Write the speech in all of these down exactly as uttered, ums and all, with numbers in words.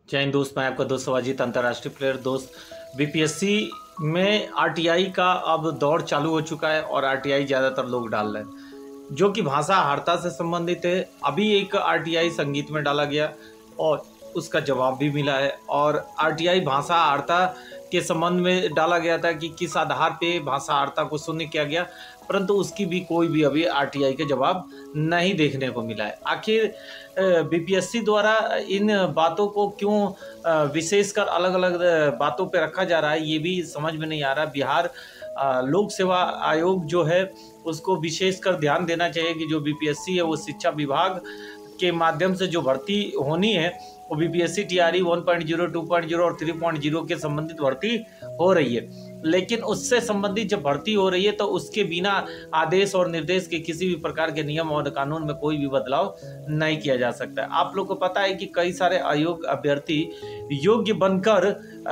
जय हिंद दोस्त, मैं आपका दोस्त अजित, अंतर्राष्ट्रीय प्लेयर दोस्त। बीपीएससी में आरटीआई का अब दौर चालू हो चुका है और आरटीआई ज़्यादातर लोग डाल रहे हैं जो कि भाषा हारता से संबंधित है। अभी एक आरटीआई संगीत में डाला गया और उसका जवाब भी मिला है। और आरटीआई भाषा हारता के संबंध में डाला गया था कि किस आधार पे भाषा हारता को शून्य किया गया, परंतु उसकी भी कोई भी अभी आरटीआई के जवाब नहीं देखने को मिला है। आखिर बीपीएससी द्वारा इन बातों को क्यों विशेषकर अलग अलग बातों पे रखा जा रहा है, ये भी समझ में नहीं आ रहा। बिहार लोक सेवा आयोग जो है उसको विशेषकर ध्यान देना चाहिए कि जो बीपीएससी है वो शिक्षा विभाग के माध्यम से जो भर्ती होनी है वो BPSC TRE one point zero, two point zero और थ्री पॉइंट ज़ीरो के संबंधित भर्ती हो रही है। लेकिन उससे संबंधित जब भर्ती हो रही है तो उसके बिना आदेश और निर्देश के किसी भी प्रकार के नियम और कानून में कोई भी बदलाव नहीं किया जा सकता है। आप लोग को पता है कि कई सारे अयोग्य अभ्यर्थी योग्य बनकर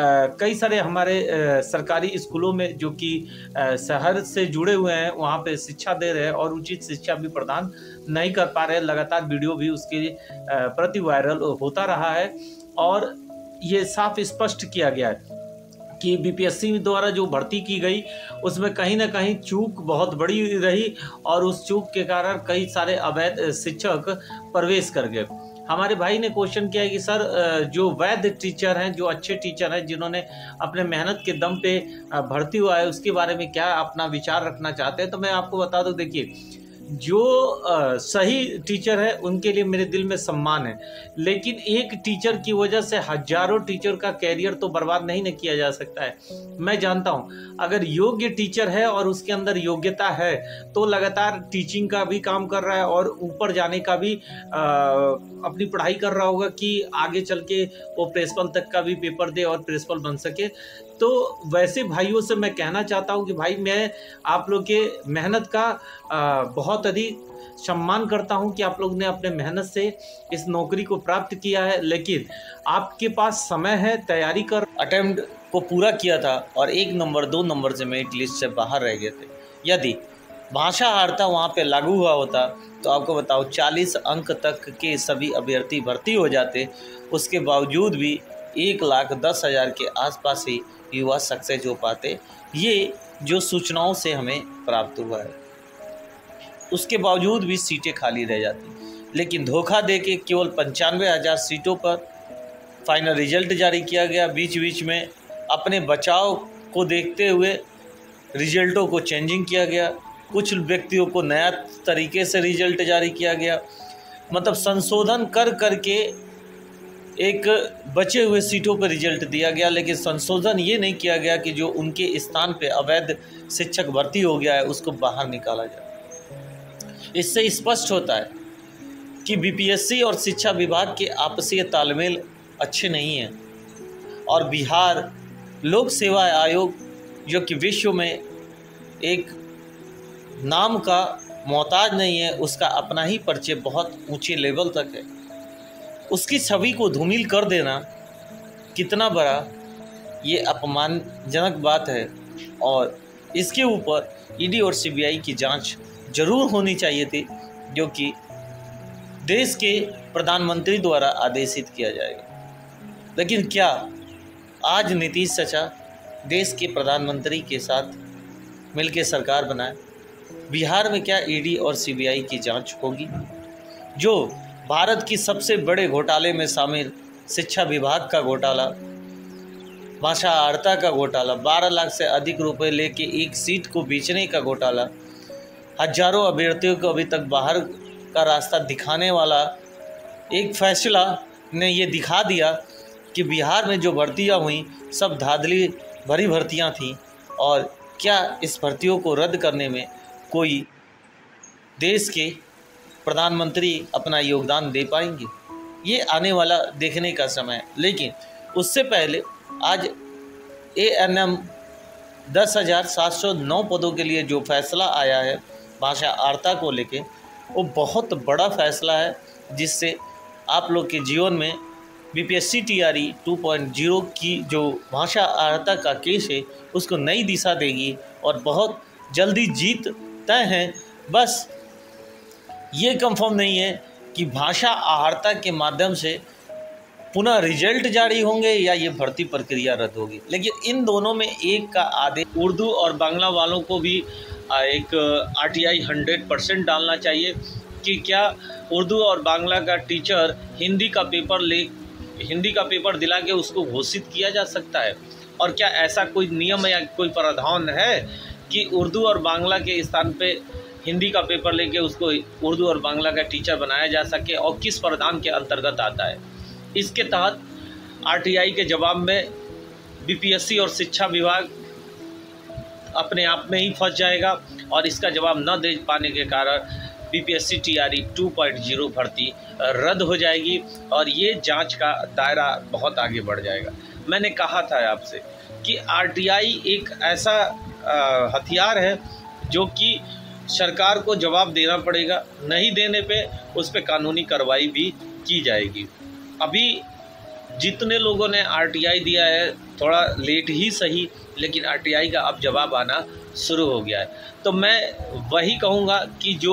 कई सारे हमारे आ, सरकारी स्कूलों में जो कि शहर से जुड़े हुए हैं वहाँ पे शिक्षा दे रहे हैं और उचित शिक्षा भी प्रदान नहीं कर पा रहे। लगातार वीडियो भी उसके प्रति वायरल होता रहा है और ये साफ स्पष्ट किया गया है कि बीपीएससी द्वारा जो भर्ती की गई उसमें कहीं ना कहीं चूक बहुत बड़ी रही और उस चूक के कारण कई सारे अवैध शिक्षक प्रवेश कर गए। हमारे भाई ने क्वेश्चन किया है कि सर जो वैध टीचर हैं, जो अच्छे टीचर हैं, जिन्होंने अपने मेहनत के दम पे भर्ती हुआ है, उसके बारे में क्या अपना विचार रखना चाहते हैं। तो मैं आपको बता दूं, देखिए जो आ, सही टीचर है उनके लिए मेरे दिल में सम्मान है, लेकिन एक टीचर की वजह से हजारों टीचर का कैरियर तो बर्बाद नहीं न किया जा सकता है। मैं जानता हूं अगर योग्य टीचर है और उसके अंदर योग्यता है तो लगातार टीचिंग का भी काम कर रहा है और ऊपर जाने का भी आ, अपनी पढ़ाई कर रहा होगा कि आगे चल के वो प्रिंसिपल तक का भी पेपर दे और प्रिंसिपल बन सके। तो वैसे भाइयों से मैं कहना चाहता हूं कि भाई मैं आप लोग के मेहनत का आ, बहुत अधिक सम्मान करता हूं कि आप लोग ने अपने मेहनत से इस नौकरी को प्राप्त किया है, लेकिन आपके पास समय है, तैयारी कर अटेम्प्ट को पूरा किया था और एक नंबर दो नंबर से मेरिट लिस्ट से बाहर रह गए थे। यदि भाषा हारता वहाँ पे लागू हुआ होता तो आपको बताओ चालीस अंक तक के सभी अभ्यर्थी भर्ती हो जाते, उसके बावजूद भी एक लाख दस हज़ार के आसपास ही युवा सक्सेस हो पाते। ये जो सूचनाओं से हमें प्राप्त हुआ है, उसके बावजूद भी सीटें खाली रह जाती। लेकिन धोखा दे के केवल पंचानवे हज़ार सीटों पर फाइनल रिजल्ट जारी किया गया। बीच बीच में अपने बचाव को देखते हुए रिजल्टों को चेंजिंग किया गया, कुछ व्यक्तियों को नया तरीके से रिजल्ट जारी किया गया, मतलब संशोधन कर करके एक बचे हुए सीटों पर रिजल्ट दिया गया। लेकिन संशोधन ये नहीं किया गया कि जो उनके स्थान पे अवैध शिक्षक भर्ती हो गया है उसको बाहर निकाला जाए। इससे स्पष्ट होता है कि बीपीएससी और शिक्षा विभाग के आपसी तालमेल अच्छे नहीं हैं और बिहार लोक सेवा आयोग जो कि विश्व में एक नाम का मोहताज नहीं है, उसका अपना ही परिचय बहुत ऊंचे लेवल तक है, उसकी छवि को धूमिल कर देना कितना बड़ा ये अपमानजनक बात है। और इसके ऊपर ईडी और सीबीआई की जांच जरूर होनी चाहिए थी, जो कि देश के प्रधानमंत्री द्वारा आदेशित किया जाएगा। लेकिन क्या आज नीतीश चाचा देश के प्रधानमंत्री के साथ मिलकर सरकार बनाए? बिहार में क्या ईडी और सीबीआई की जांच होगी? जो भारत की सबसे बड़े घोटाले में शामिल शिक्षा विभाग का घोटाला, भाषा हारता का घोटाला, बारह लाख से अधिक रुपए लेके एक सीट को बेचने का घोटाला, हजारों अभ्यर्थियों को अभी तक बाहर का रास्ता दिखाने वाला एक फैसला ने ये दिखा दिया कि बिहार में जो भर्तियां हुई सब धांधली भरी भर्तियां थीं। और क्या इस भर्तियों को रद्द करने में कोई देश के प्रधानमंत्री अपना योगदान दे पाएंगे? ये आने वाला देखने का समय है। लेकिन उससे पहले आज ए एन एम दस हज़ार सात सौ नौ पदों के लिए जो फैसला आया है भाषा हारता को लेके, वो बहुत बड़ा फैसला है, जिससे आप लोग के जीवन में BPSC TRE two point zero की जो भाषा हारता का केस है उसको नई दिशा देगी और बहुत जल्दी जीत तय है। बस ये कंफर्म नहीं है कि भाषा हारता के माध्यम से पुनः रिजल्ट जारी होंगे या ये भर्ती प्रक्रिया रद्द होगी। लेकिन इन दोनों में एक का आदेश, उर्दू और बांग्ला वालों को भी एक आरटीआई हंड्रेड परसेंट डालना चाहिए कि क्या उर्दू और बांग्ला का टीचर हिंदी का पेपर ले हिंदी का पेपर दिला के उसको घोषित किया जा सकता है, और क्या ऐसा कोई नियम या कोई प्रावधान है कि उर्दू और बांग्ला के स्थान पे हिंदी का पेपर लेके उसको उर्दू और बांग्ला का टीचर बनाया जा सके, और किस प्रावधान के अंतर्गत आता है। इसके तहत आरटीआई के जवाब में बीपीएससी और शिक्षा विभाग अपने आप में ही फंस जाएगा, और इसका जवाब न दे पाने के कारण BPSC TRE two point zero भर्ती रद्द हो जाएगी, और ये जांच का दायरा बहुत आगे बढ़ जाएगा। मैंने कहा था आपसे कि आरटीआई एक ऐसा आ, हथियार है जो कि सरकार को जवाब देना पड़ेगा, नहीं देने पे उस पर कानूनी कार्रवाई भी की जाएगी। अभी जितने लोगों ने आरटीआई दिया है, थोड़ा लेट ही सही, लेकिन आरटीआई का अब जवाब आना शुरू हो गया है। तो मैं वही कहूँगा कि जो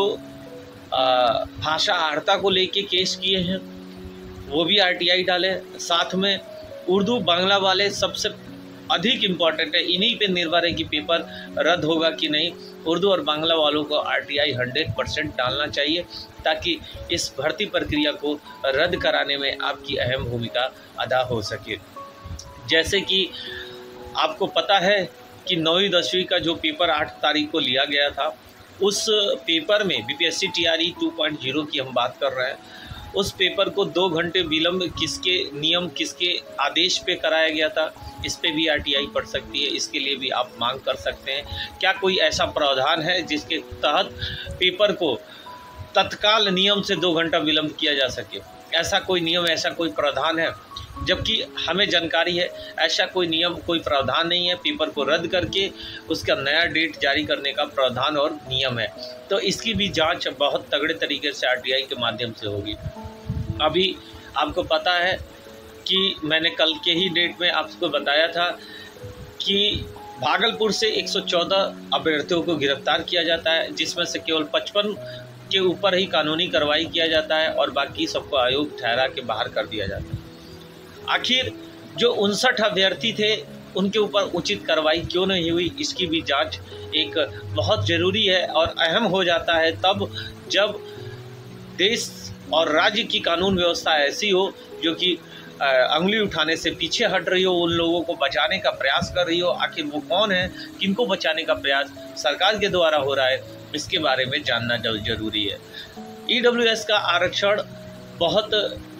भाषा आर्ता को लेके केस किए हैं वो भी आरटीआई डाले, साथ में उर्दू बांग्ला वाले सबसे अधिक इम्पॉर्टेंट है, इन्हीं पे निर्भर है कि पेपर रद्द होगा कि नहीं। उर्दू और बांग्ला वालों को आरटीआई हंड्रेड परसेंट डालना चाहिए, ताकि इस भर्ती प्रक्रिया को रद्द कराने में आपकी अहम भूमिका अदा हो सके। जैसे कि आपको पता है कि नौवीं दसवीं का जो पेपर आठ तारीख को लिया गया था, उस पेपर में BPSC TRE two point zero की हम बात कर रहे हैं, उस पेपर को दो घंटे विलम्ब किसके नियम किसके आदेश पे कराया गया था, इस पे भी आरटीआई पड़ सकती है। इसके लिए भी आप मांग कर सकते हैं। क्या कोई ऐसा प्रावधान है जिसके तहत पेपर को तत्काल नियम से दो घंटा विलम्ब किया जा सके? ऐसा कोई नियम, ऐसा कोई प्रावधान है? जबकि हमें जानकारी है ऐसा कोई नियम, कोई प्रावधान नहीं है। पेपर को रद्द करके उसका नया डेट जारी करने का प्रावधान और नियम है। तो इसकी भी जांच बहुत तगड़े तरीके से आरटीआई के माध्यम से होगी। अभी आपको पता है कि मैंने कल के ही डेट में आपको बताया था कि भागलपुर से एक सौ चौदह अभ्यर्थियों को गिरफ्तार किया जाता है, जिसमें से केवल पचपन के ऊपर ही कानूनी कार्रवाई किया जाता है और बाकी सबको आयोग ठहरा के बाहर कर दिया जाता है। आखिर जो उनसठ अभ्यर्थी थे उनके ऊपर उचित कार्रवाई क्यों नहीं हुई, इसकी भी जांच एक बहुत ज़रूरी है और अहम हो जाता है तब जब देश और राज्य की कानून व्यवस्था ऐसी हो जो कि अंगुली उठाने से पीछे हट रही हो, उन लोगों को बचाने का प्रयास कर रही हो। आखिर वो कौन है, किनको बचाने का प्रयास सरकार के द्वारा हो रहा है, इसके बारे में जानना जरूरी है। ईडब्ल्यूएस का आरक्षण बहुत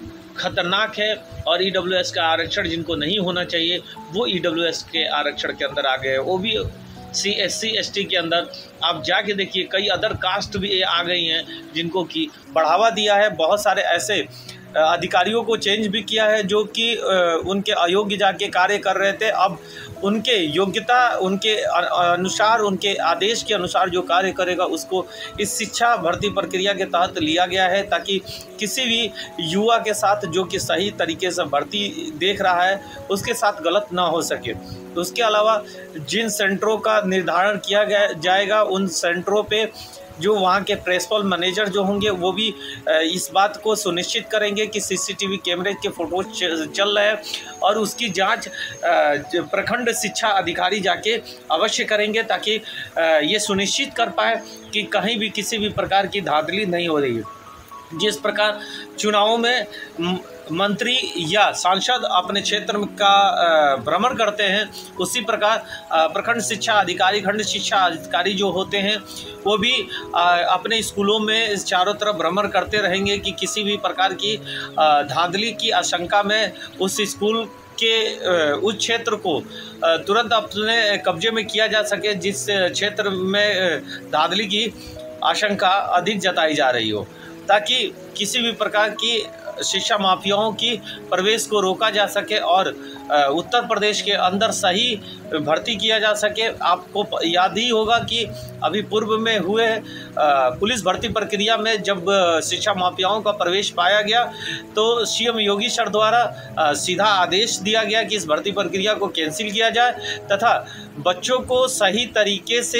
खतरनाक है और ईडब्ल्यूएस का आरक्षण जिनको नहीं होना चाहिए वो ईडब्ल्यूएस के आरक्षण के अंदर आ गए हैं। वो भी C S C S T के अंदर आप जाके देखिए कई अदर कास्ट भी आ गई हैं जिनको कि बढ़ावा दिया है। बहुत सारे ऐसे अधिकारियों को चेंज भी किया है जो कि उनके अयोग्य जाके कार्य कर रहे थे, अब उनके योग्यता उनके अनुसार, उनके आदेश के अनुसार जो कार्य करेगा उसको इस शिक्षा भर्ती प्रक्रिया के तहत लिया गया है, ताकि किसी भी युवा के साथ जो कि सही तरीके से भर्ती देख रहा है उसके साथ गलत ना हो सके। तो उसके अलावा जिन सेंटरों का निर्धारण किया गया जाएगा उन सेंटरों पे जो वहाँ के प्रिंसिपल मैनेजर जो होंगे वो भी इस बात को सुनिश्चित करेंगे कि सीसीटीवी कैमरे के फोटो चल रहे हैं और उसकी जांच प्रखंड शिक्षा अधिकारी जाके अवश्य करेंगे, ताकि ये सुनिश्चित कर पाए कि कहीं भी किसी भी प्रकार की धांधली नहीं हो रही है। जिस प्रकार चुनावों में मंत्री या सांसद अपने क्षेत्र का भ्रमण करते हैं, उसी प्रकार प्रखंड शिक्षा अधिकारी, खंड शिक्षा अधिकारी जो होते हैं वो भी अपने स्कूलों में चारों तरफ भ्रमण करते रहेंगे कि किसी भी प्रकार की धांधली की आशंका में उस स्कूल के उस क्षेत्र को तुरंत अपने कब्जे में किया जा सके जिस क्षेत्र में धांधली की आशंका अधिक जताई जा रही हो, ताकि किसी भी प्रकार की शिक्षा माफियाओं की प्रवेश को रोका जा सके और उत्तर प्रदेश के अंदर सही भर्ती किया जा सके। आपको याद ही होगा कि अभी पूर्व में हुए पुलिस भर्ती प्रक्रिया में जब शिक्षा माफियाओं का प्रवेश पाया गया तो सीएम योगी सर द्वारा सीधा आदेश दिया गया कि इस भर्ती प्रक्रिया को कैंसिल किया जाए तथा बच्चों को सही तरीके से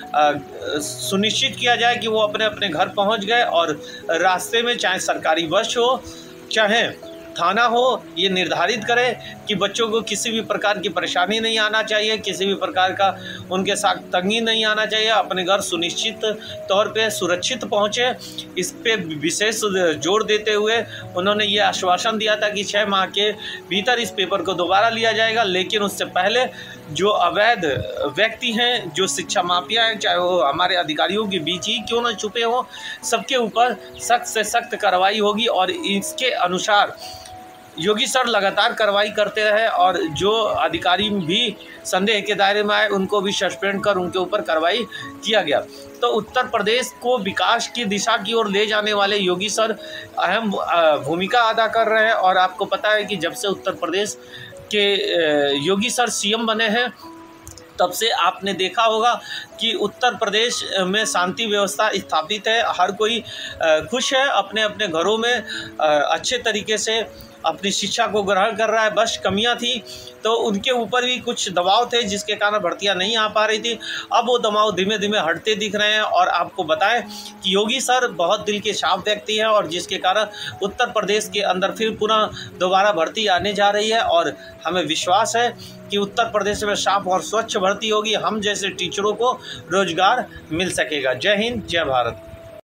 सुनिश्चित किया जाए कि वो अपने अपने घर पहुंच गए और रास्ते में चाहे सरकारी बस हो चाहे थाना हो ये निर्धारित करे कि बच्चों को किसी भी प्रकार की परेशानी नहीं आना चाहिए, किसी भी प्रकार का उनके साथ तंगी नहीं आना चाहिए, अपने घर सुनिश्चित तौर पे सुरक्षित पहुँचे। इस पे विशेष जोर देते हुए उन्होंने ये आश्वासन दिया था कि छः माह के भीतर इस पेपर को दोबारा लिया जाएगा, लेकिन उससे पहले जो अवैध व्यक्ति हैं, जो शिक्षा माफिया हैं, चाहे वो हमारे अधिकारियों के बीच ही क्यों न छुपे हों, सबके ऊपर सख्त से सख्त कार्रवाई होगी। और इसके अनुसार योगी सर लगातार कार्रवाई करते रहे और जो अधिकारी भी संदेह के दायरे में आए उनको भी सस्पेंड कर उनके ऊपर कार्रवाई किया गया। तो उत्तर प्रदेश को विकास की दिशा की ओर ले जाने वाले योगी सर अहम भूमिका अदा कर रहे हैं। और आपको पता है कि जब से उत्तर प्रदेश के योगी सर सीएम बने हैं तब से आपने देखा होगा कि उत्तर प्रदेश में शांति व्यवस्था स्थापित है, हर कोई खुश है, अपने अपने घरों में अच्छे तरीके से अपनी शिक्षा को ग्रहण कर रहा है। बस कमियां थी तो उनके ऊपर भी कुछ दबाव थे जिसके कारण भर्तियां नहीं आ पा रही थी, अब वो दबाव धीमे धीमे हटते दिख रहे हैं। और आपको बताएं कि योगी सर बहुत दिल के साफ व्यक्ति हैं और जिसके कारण उत्तर प्रदेश के अंदर फिर पुनः दोबारा भर्ती आने जा रही है और हमें विश्वास है कि उत्तर प्रदेश में साफ और स्वच्छ भर्ती होगी, हम जैसे टीचरों को रोजगार मिल सकेगा। जय हिंद, जय भारत।